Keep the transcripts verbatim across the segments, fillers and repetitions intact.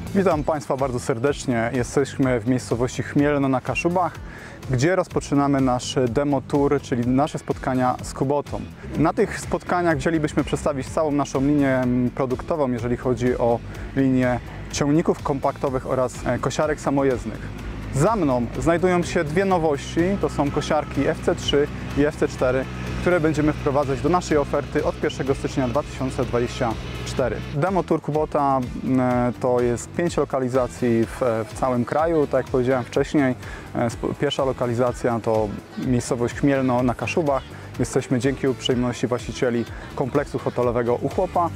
Witam Państwa bardzo serdecznie. Jesteśmy w miejscowości Chmielno na Kaszubach, gdzie rozpoczynamy nasz demo tour, czyli nasze spotkania z Kubotą. Na tych spotkaniach chcielibyśmy przedstawić całą naszą linię produktową, jeżeli chodzi o linię ciągników kompaktowych oraz kosiarek samojezdnych. Za mną znajdują się dwie nowości, to są kosiarki F C trzy i F C cztery, które będziemy wprowadzać do naszej oferty od pierwszego stycznia dwa tysiące dwudziestego czwartego. Demo Tour Kubota to jest pięć lokalizacji w, w całym kraju, tak jak powiedziałem wcześniej. Pierwsza lokalizacja to miejscowość Chmielno na Kaszubach. Jesteśmy dzięki uprzejmości właścicieli kompleksu hotelowego U Chłopa.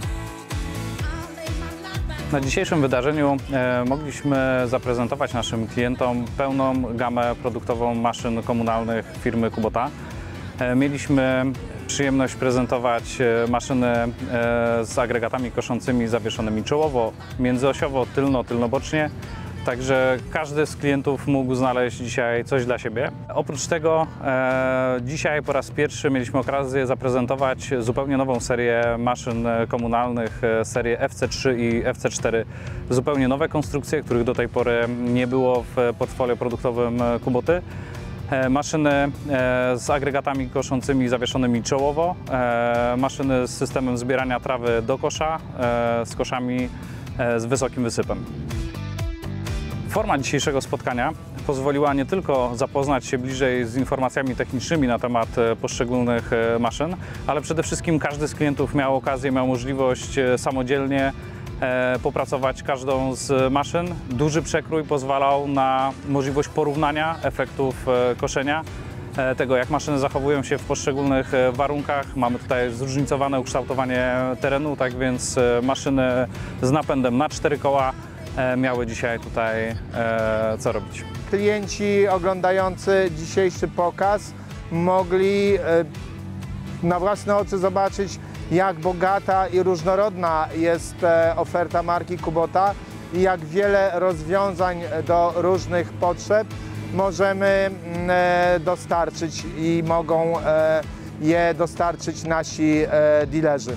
Na dzisiejszym wydarzeniu e, mogliśmy zaprezentować naszym klientom pełną gamę produktową maszyn komunalnych firmy Kubota. E, mieliśmy przyjemność prezentować maszyny e, z agregatami koszącymi zawieszonymi czołowo, międzyosiowo, tylno, tylnobocznie. Także każdy z klientów mógł znaleźć dzisiaj coś dla siebie. Oprócz tego e, dzisiaj po raz pierwszy mieliśmy okazję zaprezentować zupełnie nową serię maszyn komunalnych, serię F C trzy i F C cztery. Zupełnie nowe konstrukcje, których do tej pory nie było w portfolio produktowym Kuboty. E, maszyny e, z agregatami koszącymi zawieszonymi czołowo, e, maszyny z systemem zbierania trawy do kosza, e, z koszami e, z wysokim wysypem. Forma dzisiejszego spotkania pozwoliła nie tylko zapoznać się bliżej z informacjami technicznymi na temat poszczególnych maszyn, ale przede wszystkim każdy z klientów miał okazję, miał możliwość samodzielnie popracować każdą z maszyn. Duży przekrój pozwalał na możliwość porównania efektów koszenia, tego jak maszyny zachowują się w poszczególnych warunkach. Mamy tutaj zróżnicowane ukształtowanie terenu, tak więc maszyny z napędem na cztery koła miały dzisiaj tutaj e, co robić. Klienci oglądający dzisiejszy pokaz mogli e, na własne oczy zobaczyć, jak bogata i różnorodna jest e, oferta marki Kubota i jak wiele rozwiązań do różnych potrzeb możemy e, dostarczyć i mogą e, je dostarczyć nasi e, dilerzy.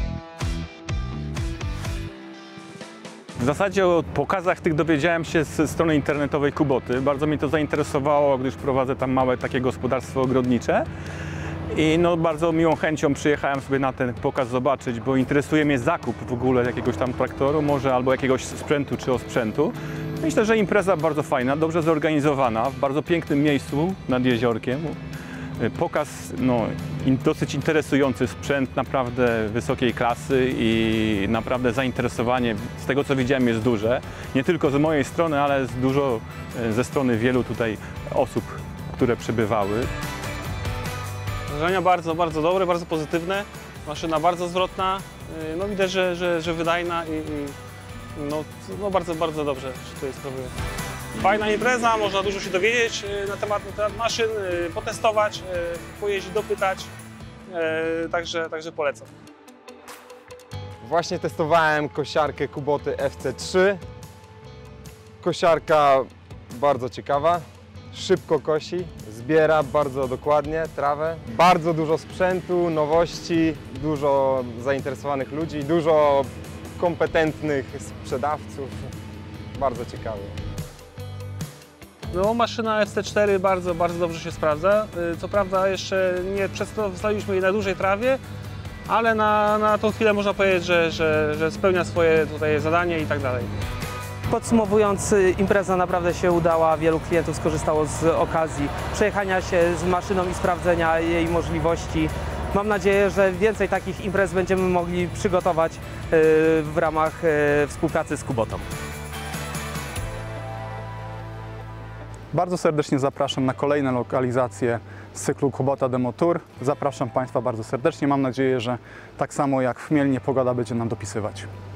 W zasadzie o pokazach tych dowiedziałem się ze strony internetowej Kuboty. Bardzo mnie to zainteresowało, gdyż prowadzę tam małe takie gospodarstwo ogrodnicze. I no, bardzo miłą chęcią przyjechałem sobie na ten pokaz zobaczyć, bo interesuje mnie zakup w ogóle jakiegoś tam traktoru, może albo jakiegoś sprzętu czy osprzętu. Myślę, że impreza bardzo fajna, dobrze zorganizowana, w bardzo pięknym miejscu nad jeziorkiem. Pokaz no, dosyć interesujący, sprzęt naprawdę wysokiej klasy i naprawdę zainteresowanie z tego, co widziałem, jest duże. Nie tylko z mojej strony, ale z dużo ze strony wielu tutaj osób, które przybywały. Wrażenia bardzo, bardzo dobre, bardzo pozytywne. Maszyna bardzo zwrotna, no widać, że, że, że wydajna i, i no, no bardzo, bardzo dobrze się tutaj sprawuje. Fajna impreza, można dużo się dowiedzieć na temat, na temat maszyn, potestować, pojeździć, dopytać, także, także polecam. Właśnie testowałem kosiarkę Kuboty F C trzy. Kosiarka bardzo ciekawa, szybko kosi, zbiera bardzo dokładnie trawę. Bardzo dużo sprzętu, nowości, dużo zainteresowanych ludzi, dużo kompetentnych sprzedawców. Bardzo ciekawe. No, maszyna F C cztery bardzo, bardzo dobrze się sprawdza. Co prawda jeszcze nie przedstawiliśmy jej na dużej trawie, ale na, na tą chwilę można powiedzieć, że, że, że spełnia swoje tutaj zadanie i tak dalej. Podsumowując, impreza naprawdę się udała, wielu klientów skorzystało z okazji przejechania się z maszyną i sprawdzenia jej możliwości. Mam nadzieję, że więcej takich imprez będziemy mogli przygotować w ramach współpracy z Kubotą. Bardzo serdecznie zapraszam na kolejne lokalizacje z cyklu Kubota Demo Tour. Zapraszam Państwa bardzo serdecznie. Mam nadzieję, że tak samo jak w Chmielnie pogoda będzie nam dopisywać.